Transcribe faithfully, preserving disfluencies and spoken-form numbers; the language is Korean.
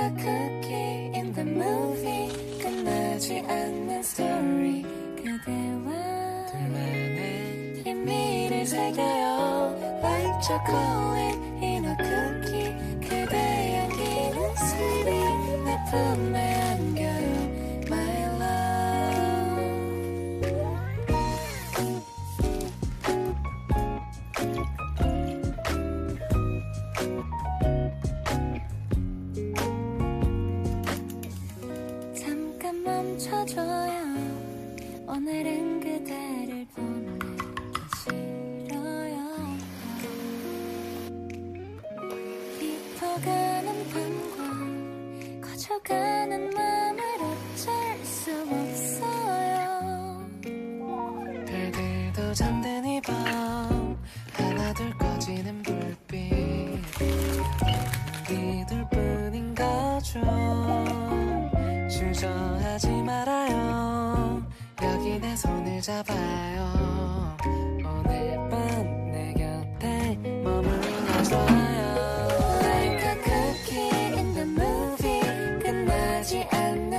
Like a cookie in the movie 끝나지 않는 스토리 그대와 둘만의 비밀을 새겨요 Like chocolate in a cookie 그대 향기는 sweetie 내 품에 안겨요 My 잠깐 멈춰줘요 오늘은 그대를 보내기 싫어요 깊어가는 밤과 커져가는 맘을 어쩔 수 없어요 별들도 잠든 이 밤 하나둘 꺼지는 불빛 우리둘 뿐인 거죠 주저하지 말아요 여기 내 손을 잡아요 오늘 밤 내 곁에 머물러줘요 Like a cookie in the movie 끝나지 않는